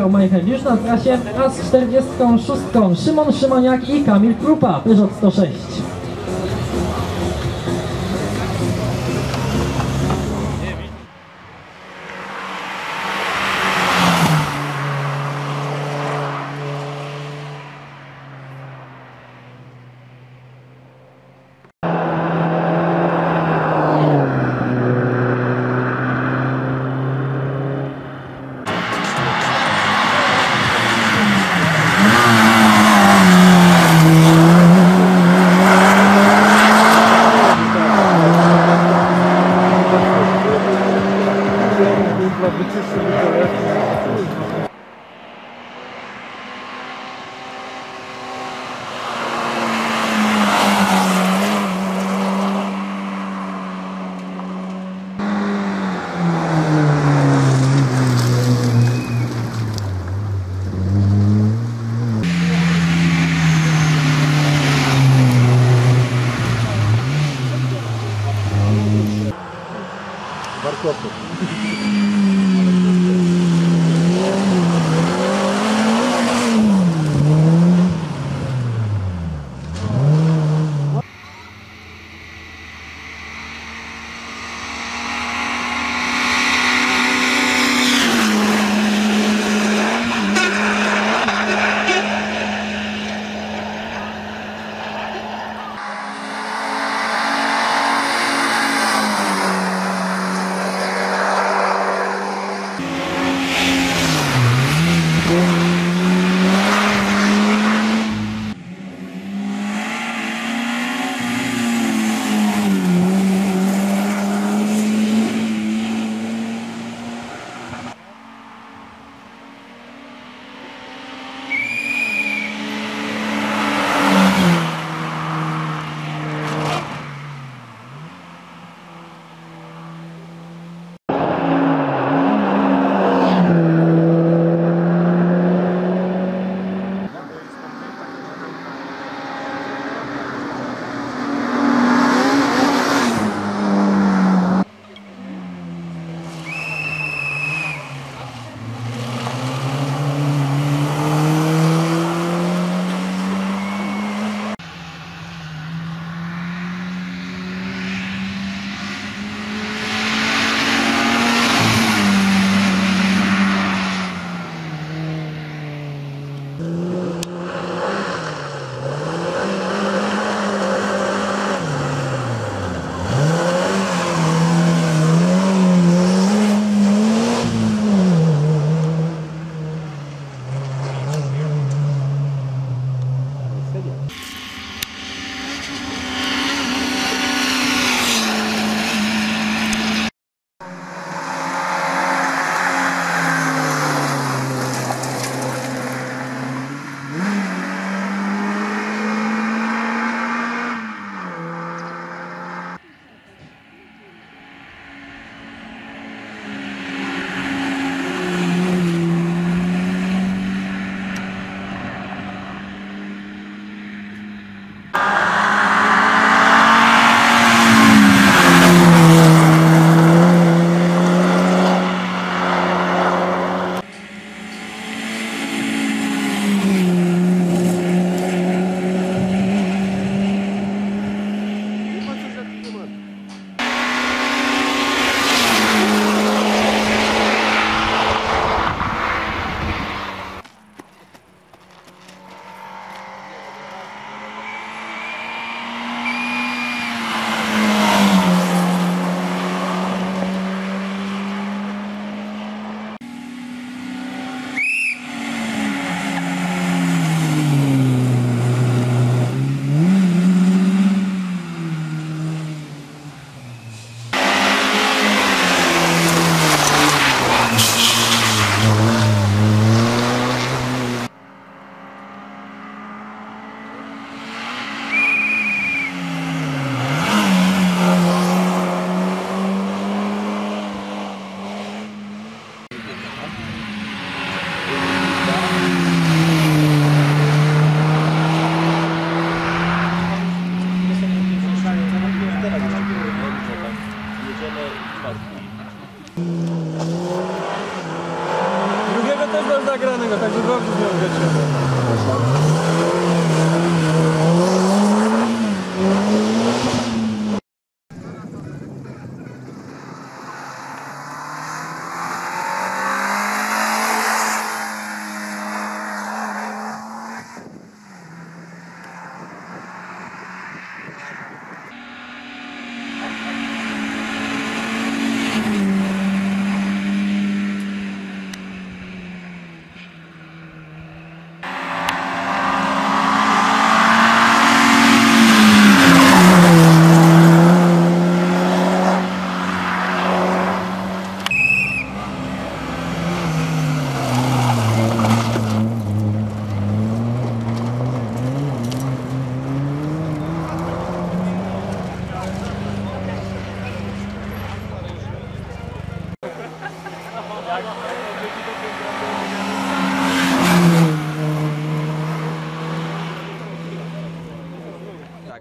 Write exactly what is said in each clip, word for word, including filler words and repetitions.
Michał Majchel już na trasie, a z czterdziestką szóstką Szymon Szymoniak i Kamil Krupa, Peugeot sto sześć.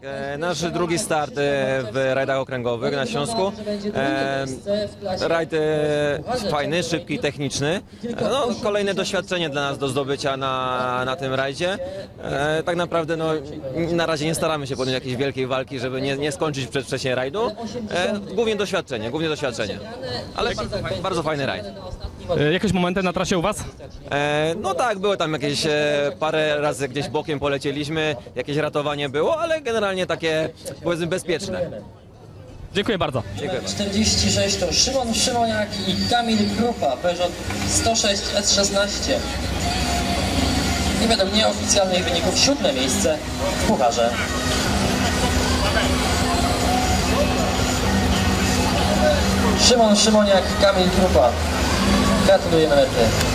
e, nasz drugi start e, w rajdach okręgowych na Śląsku. E, rajd e, fajny, szybki, techniczny. E, no, kolejne doświadczenie dla nas do zdobycia na, na tym rajdzie. E, tak naprawdę no, na razie nie staramy się podjąć jakiejś wielkiej walki, żeby nie, nie skończyć przedwcześnie rajdu. E, głównie doświadczenie, głównie doświadczenie. Ale bardzo, bardzo fajny rajd. Jakieś momenty na trasie u Was? E, no tak, było tam jakieś e, parę razy gdzieś bokiem polecieliśmy, jakieś ratowanie było, ale generalnie takie, powiedzmy, bezpieczne. Dziękuję bardzo. Dziękuję. czterdzieści sześć to Szymon Szymoniak i Kamil Krupa, Peugeot sto sześć S szesnaście. I według nieoficjalnych wyników siódme miejsce w pucharze. Szymon Szymoniak, Kamil Krupa. Gratulujemy mety.